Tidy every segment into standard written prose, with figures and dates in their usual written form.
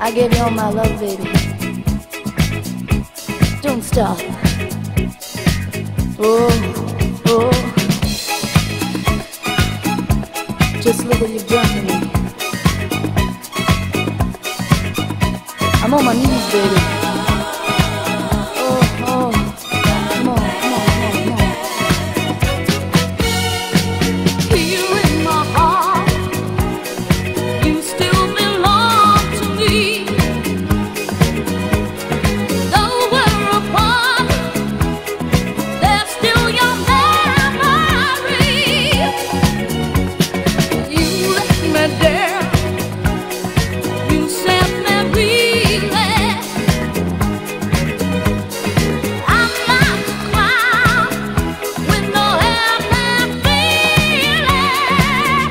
I gave you all my love, baby. Don't stop. Oh, oh. Just look what you've done to me. I'm on my knees, baby. Oh, oh. Come on, come on, come on, come on. Here in my heart, you still belong to me. Though we're apart, there's still your memory. You left me there. You set me relay. I'm not a clown with no heaven feeling.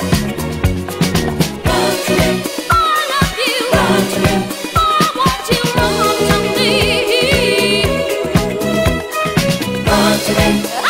Run to me. I love you. Run to me. I want you run to me. Run to me.